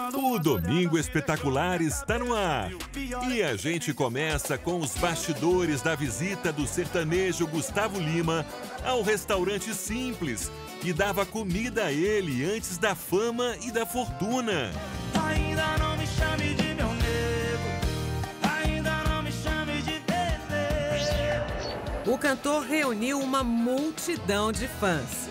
O Domingo Espetacular está no ar. E a gente começa com os bastidores da visita do sertanejo Gustavo Lima ao restaurante Simples, que dava comida a ele antes da fama e da fortuna. Ainda não me chame de meu nego, ainda não me chame de bebê. O cantor reuniu uma multidão de fãs.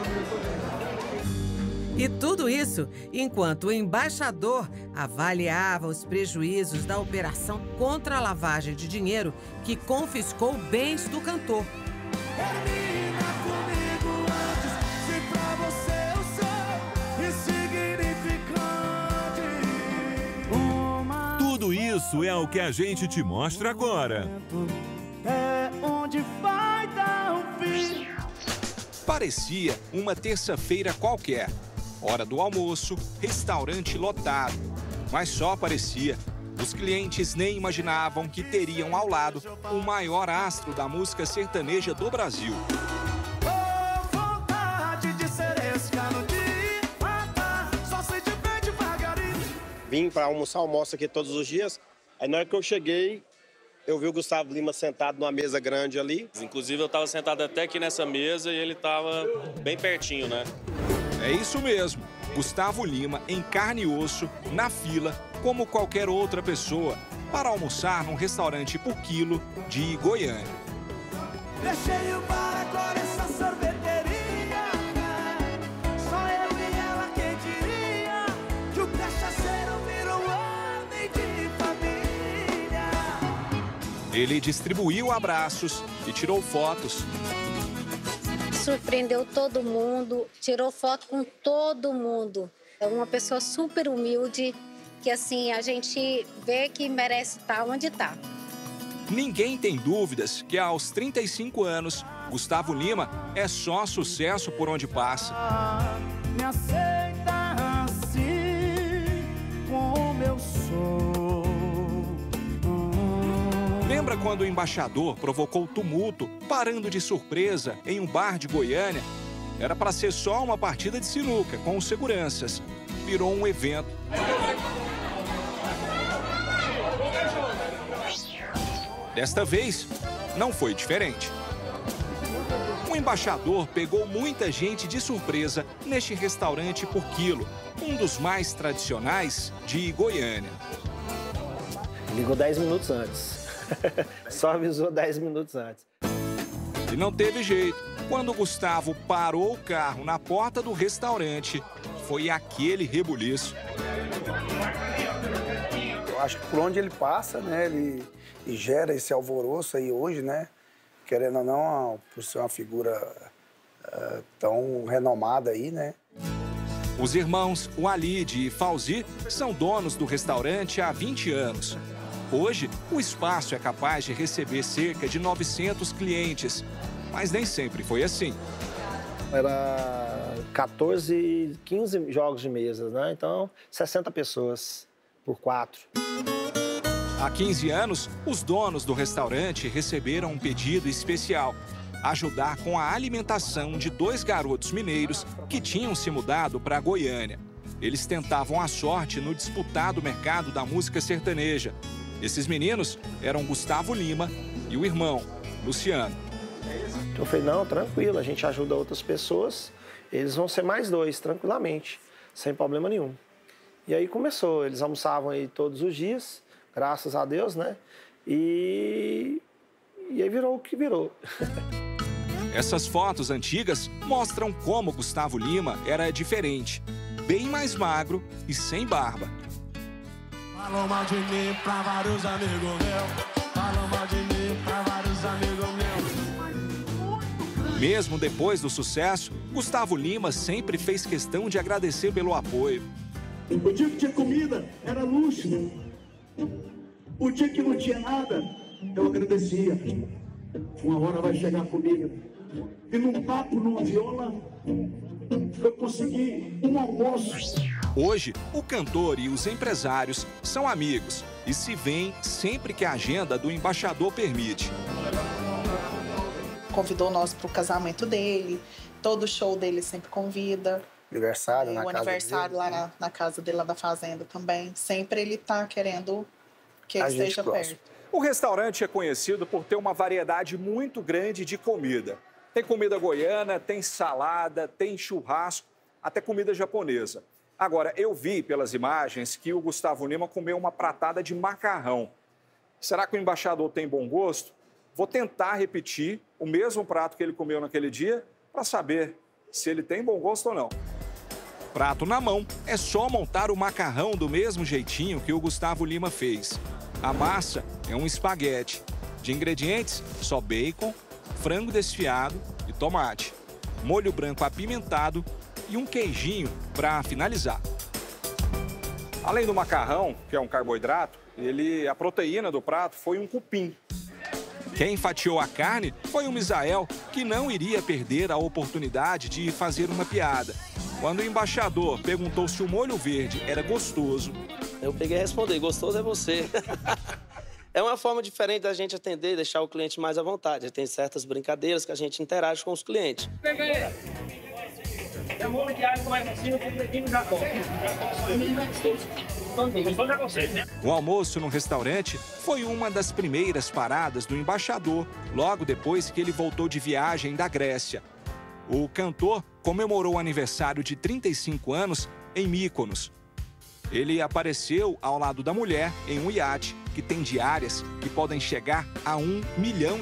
E tudo isso enquanto o embaixador avaliava os prejuízos da operação contra a lavagem de dinheiro que confiscou bens do cantor. Termina comigo antes, se pra você eu sou insignificante. Tudo isso é o que a gente te mostra agora. É onde vai dar um fim. Parecia uma terça-feira qualquer. Hora do almoço, restaurante lotado. Mas só parecia. Os clientes nem imaginavam que teriam ao lado o maior astro da música sertaneja do Brasil. Oh, vontade de ser esse cano de matar, só sei de bem devagarinho. Vim para almoçar, almoço aqui todos os dias. Aí na hora que eu cheguei, eu vi o Gustavo Lima sentado numa mesa grande ali. Inclusive eu estava sentado até aqui nessa mesa e ele estava bem pertinho, né? É isso mesmo. Gustavo Lima em carne e osso, na fila, como qualquer outra pessoa, para almoçar num restaurante por quilo de Goiânia. Deixei o bar, agora essa sorveteria. Só eu e ela quem diria que o cachaceiro virou homem de família. Ele distribuiu abraços e tirou fotos. Surpreendeu todo mundo, tirou foto com todo mundo. É uma pessoa super humilde, que assim, a gente vê que merece estar onde está. Ninguém tem dúvidas que aos 35 anos, Gustavo Lima é só sucesso por onde passa. Me aceita assim, como eu sou. Lembra quando o embaixador provocou tumulto, parando de surpresa em um bar de Goiânia? Era para ser só uma partida de sinuca com os seguranças. Virou um evento. Desta vez, não foi diferente. O embaixador pegou muita gente de surpresa neste restaurante por quilo, um dos mais tradicionais de Goiânia. Ligou 10 minutos antes. Só avisou 10 minutos antes. E não teve jeito. Quando o Gustavo parou o carro na porta do restaurante, foi aquele rebuliço. Eu acho que por onde ele passa, né, ele gera esse alvoroço aí hoje, né? Querendo ou não, por ser uma figura tão renomada aí, né? Os irmãos Walid e Fauzi são donos do restaurante há 20 anos. Hoje, o espaço é capaz de receber cerca de 900 clientes, mas nem sempre foi assim. Era 14, 15 jogos de mesas, né? Então, 60 pessoas por 4. Há 15 anos, os donos do restaurante receberam um pedido especial: ajudar com a alimentação de 2 garotos mineiros que tinham se mudado para Goiânia. Eles tentavam a sorte no disputado mercado da música sertaneja. Esses meninos eram Gustavo Lima e o irmão, Luciano. Então eu falei, não, tranquilo, a gente ajuda outras pessoas, eles vão ser mais 2, tranquilamente, sem problema nenhum. E aí começou, eles almoçavam aí todos os dias, graças a Deus, né? E aí virou o que virou. Essas fotos antigas mostram como Gustavo Lima era diferente, bem mais magro e sem barba. Falou mal de mim pra vários amigos meus. Falou mal de mim pra vários amigos meus. Mesmo depois do sucesso, Gustavo Lima sempre fez questão de agradecer pelo apoio. O dia que tinha comida era luxo. O dia que não tinha nada, eu agradecia. Uma hora vai chegar comigo. E num papo, numa viola, eu consegui um almoço. Hoje, o cantor e os empresários são amigos e se veem sempre que a agenda do embaixador permite. Convidou nós para o casamento dele, todo show dele sempre convida. aniversário O aniversário lá na casa dele, lá da fazenda também. Sempre ele tá querendo que ele esteja perto. O restaurante é conhecido por ter uma variedade muito grande de comida. Tem comida goiana, tem salada, tem churrasco, até comida japonesa. Agora, eu vi pelas imagens que o Gustavo Lima comeu uma pratada de macarrão. Será que o embaixador tem bom gosto? Vou tentar repetir o mesmo prato que ele comeu naquele dia para saber se ele tem bom gosto ou não. Prato na mão, é só montar o macarrão do mesmo jeitinho que o Gustavo Lima fez. A massa é um espaguete. De ingredientes, só bacon, frango desfiado e tomate. Molho branco apimentado e um queijinho para finalizar. Além do macarrão, que é um carboidrato, a proteína do prato foi um cupim. Quem fatiou a carne foi o Misael, que não iria perder a oportunidade de fazer uma piada. Quando o embaixador perguntou se o molho verde era gostoso... Eu peguei e respondi, gostoso é você. É uma forma diferente da gente atender e deixar o cliente mais à vontade. Tem certas brincadeiras que a gente interage com os clientes. Pega aí. É molho de alho mais assim, completinho já come. O almoço no restaurante foi uma das primeiras paradas do embaixador, logo depois que ele voltou de viagem da Grécia. O cantor comemorou o aniversário de 35 anos em Mykonos. Ele apareceu ao lado da mulher em um iate que tem diárias que podem chegar a R$1 milhão.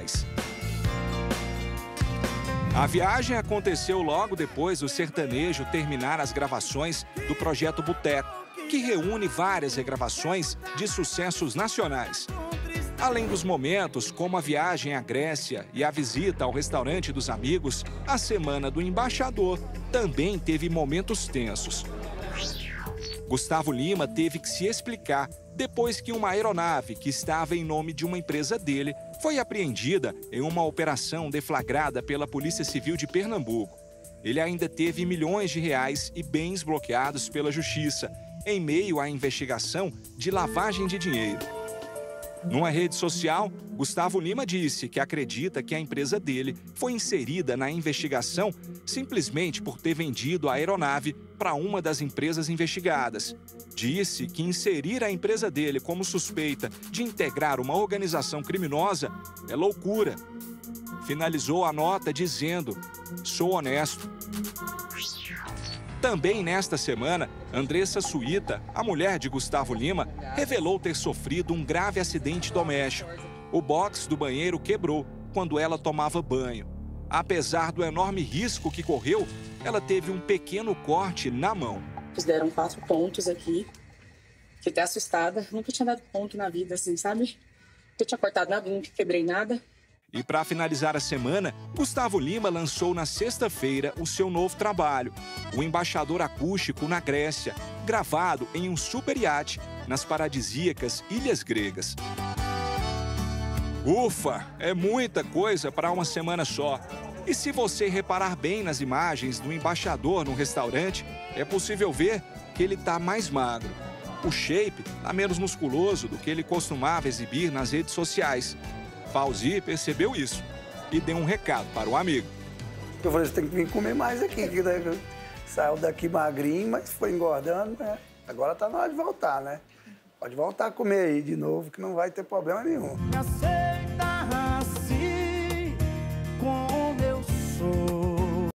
A viagem aconteceu logo depois do sertanejo terminar as gravações do Projeto Boteco, que reúne várias regravações de sucessos nacionais. Além dos momentos como a viagem à Grécia e a visita ao restaurante dos amigos, a Semana do Embaixador também teve momentos tensos. Gustavo Lima teve que se explicar depois que uma aeronave que estava em nome de uma empresa dele foi apreendida em uma operação deflagrada pela Polícia Civil de Pernambuco. Ele ainda teve milhões de reais e bens bloqueados pela Justiça, em meio à investigação de lavagem de dinheiro. Numa rede social, Gustavo Lima disse que acredita que a empresa dele foi inserida na investigação simplesmente por ter vendido a aeronave para uma das empresas investigadas. Disse que inserir a empresa dele como suspeita de integrar uma organização criminosa é loucura. Finalizou a nota dizendo: "Sou honesto." Também nesta semana, Andressa Suíta, a mulher de Gustavo Lima, revelou ter sofrido um grave acidente doméstico. O box do banheiro quebrou quando ela tomava banho. Apesar do enorme risco que correu, ela teve um pequeno corte na mão. Eles deram 4 pontos aqui. Fiquei até assustada. Nunca tinha dado ponto na vida, assim, sabe? Nunca tinha cortado nada, nunca quebrei nada. E para finalizar a semana, Gustavo Lima lançou na sexta-feira o seu novo trabalho, o Embaixador Acústico na Grécia, gravado em um super iate nas paradisíacas Ilhas Gregas. Ufa, é muita coisa para uma semana só. E se você reparar bem nas imagens do embaixador no restaurante, é possível ver que ele está mais magro. O shape está menos musculoso do que ele costumava exibir nas redes sociais. Fauzi percebeu isso e deu um recado para o amigo. Eu falei, você tem que vir comer mais aqui. Saiu daqui magrinho, mas foi engordando, né? Agora tá na hora de voltar, né? Pode voltar a comer aí de novo, que não vai ter problema nenhum.